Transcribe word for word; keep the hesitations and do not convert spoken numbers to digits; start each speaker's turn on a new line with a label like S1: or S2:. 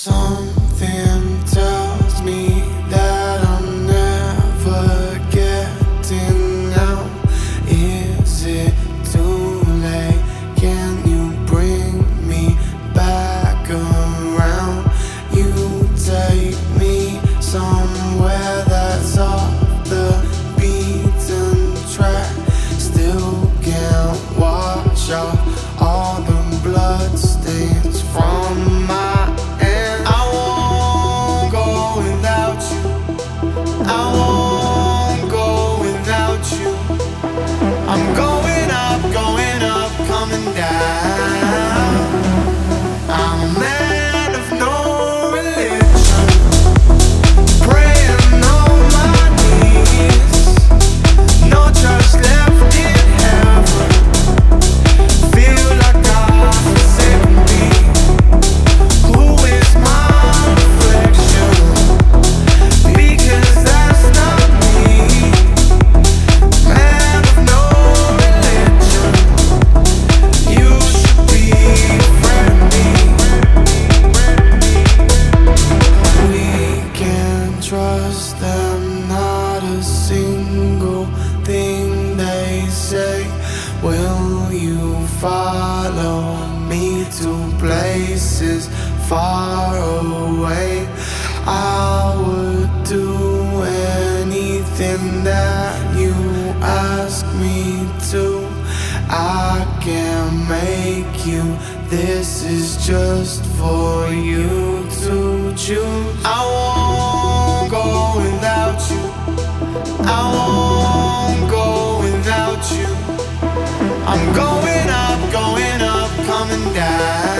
S1: Something tells me that I'm never getting out. Is it too late? Can you bring me back around? You take me somewhere that's off the beaten track. Still can't wash off all the blood stains from my I'm going up, going up, coming down. I'm a man of no religion, praying on my knees. No trust left in heaven. Feel like God forsaken me. Who is my reflection? Because that's not me. Trust them, not a single thing they say. Will you follow me to places far away? I would do anything that you ask me to. I can make you, this is just for you to choose. I won't go without you. I won't go without you. I'm going up, going up, coming down.